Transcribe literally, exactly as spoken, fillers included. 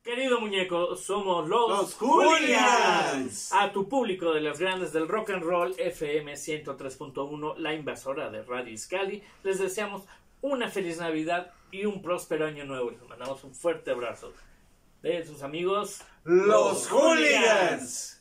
Querido muñeco, somos los, los Hooligans. A tu público de las grandes del rock and roll, F M ciento tres punto uno, la invasora de Radio Iscali, les deseamos una feliz Navidad y un próspero año nuevo. Les mandamos un fuerte abrazo de sus amigos, los Hooligans.